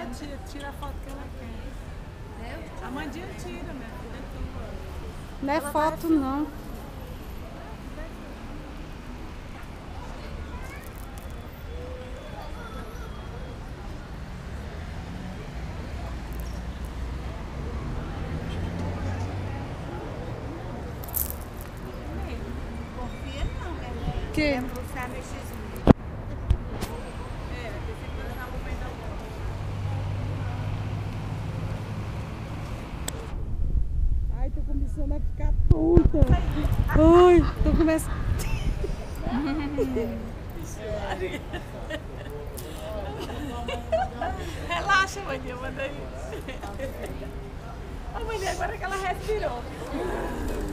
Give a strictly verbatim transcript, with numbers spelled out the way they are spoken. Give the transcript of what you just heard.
a tia, tira a foto que ela quer. A Mandinha tira, minha filha, é tua. Não é foto, não. Confia não, né? Que? É puxar no X um. É, esse aqui não vou pegar o bolo. Ai, tô começando a ficar tonta. Ai, tô começando. Relaxa, Mandinha, manda aí. Ô, Mandinha, agora que ela respirou.